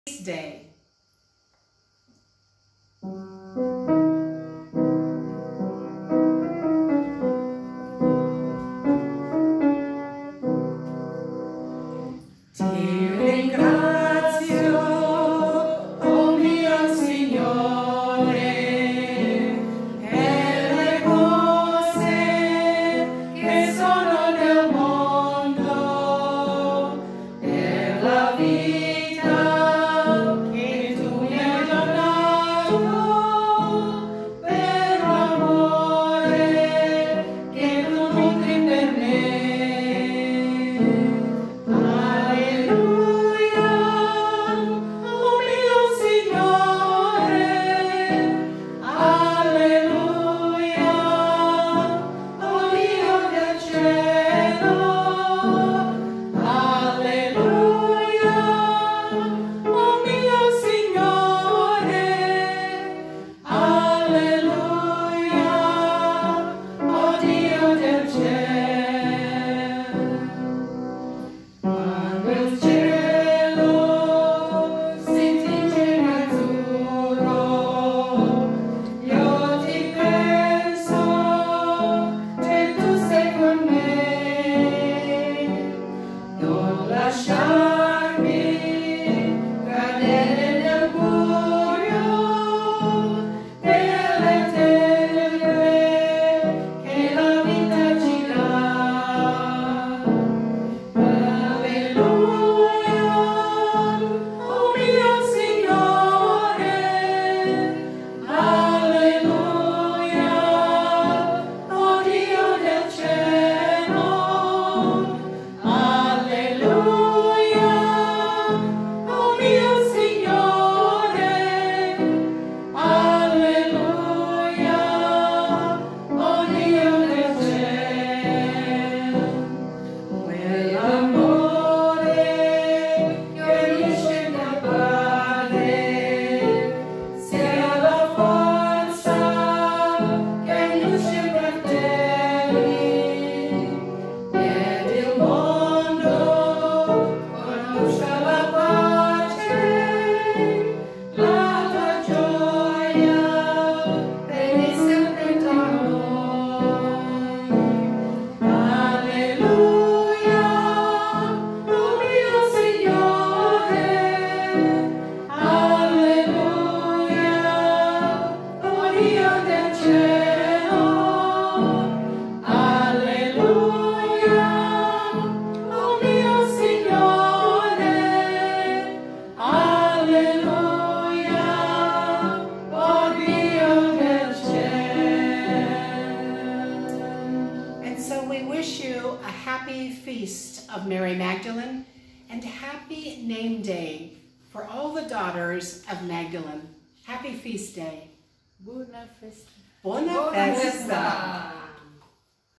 Feast Day. Ti ringrazio, oh mio Signore, per le cose che sono nel mondo, per la vita che tu mi hai donato, per l'amore che tu nutri per me. Of Mary Magdalene, and happy name day for all the daughters of Magdalene. Happy feast day. Buona festa. Buona festa.